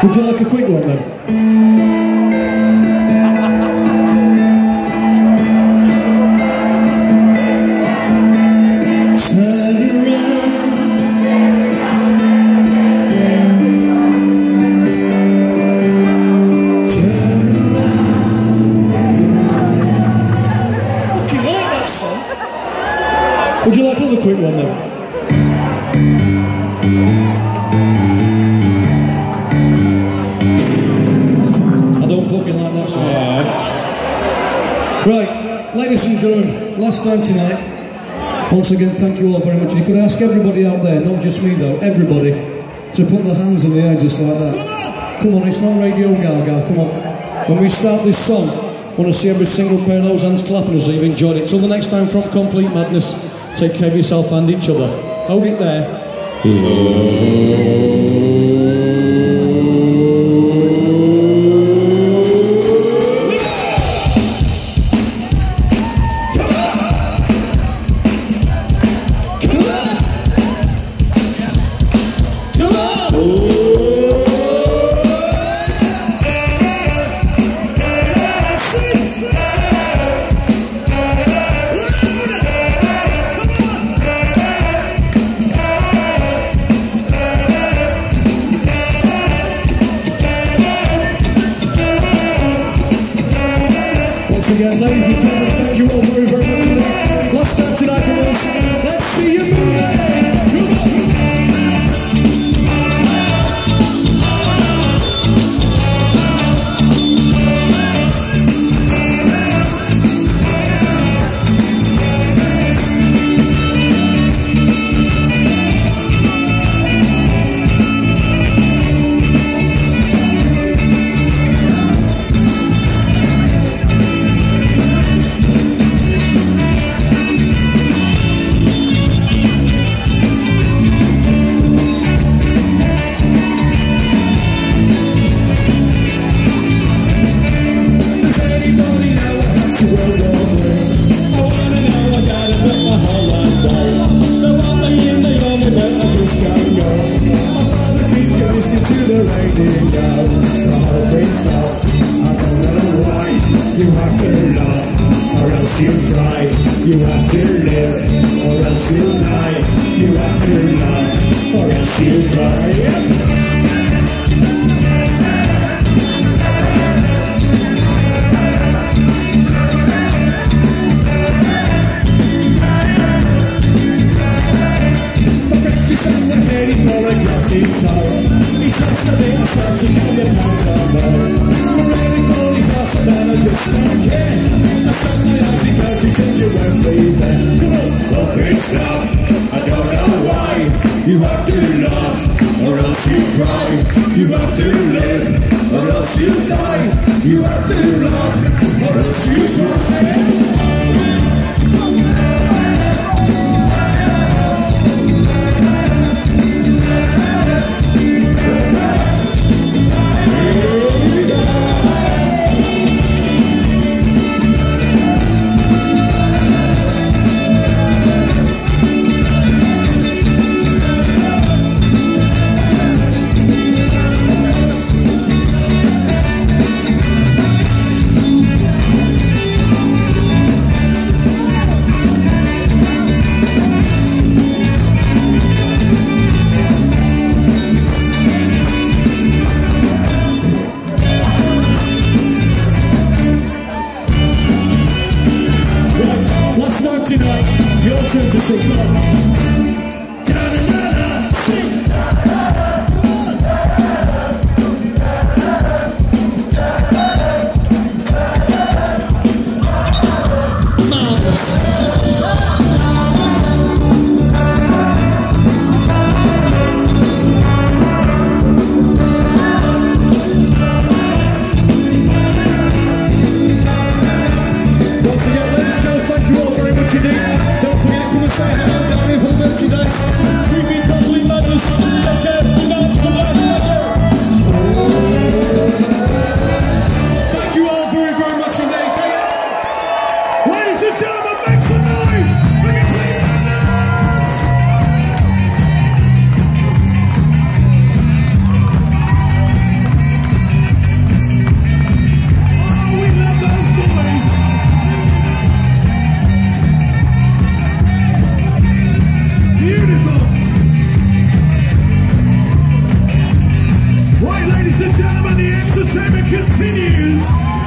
Would you like a quick one then? Would you like another quick one then? I don't fucking like that song. Right, ladies and gentlemen, last time tonight. Once again, thank you all very much. You could ask everybody out there, not just me though, everybody, to put their hands in the air just like that. Come on, it's not Radio Gaga, come on. When we start this song, I want to see every single pair of those hands clapping as you've enjoyed it. Till the next time from Complete Madness. Take care of yourself and each other. Hold it there. Again, ladies and gentlemen, thank you all very, very much tonight. Last time tonight from us. Let's see you move. You have to love, or else you cry. You have to live, or else you die. You have to love, or else you cry. He's just a bit of something in your pants on there. We're ready for his house and then I just don't care. I shut my eyes, he can't pretend you won't be there. Come on, look, it's not, I don't know why. You have to laugh, or else you cry. You have to live, or else you die. You have to laugh, or else you cry. Tonight, your turn to sing. entertainment continues.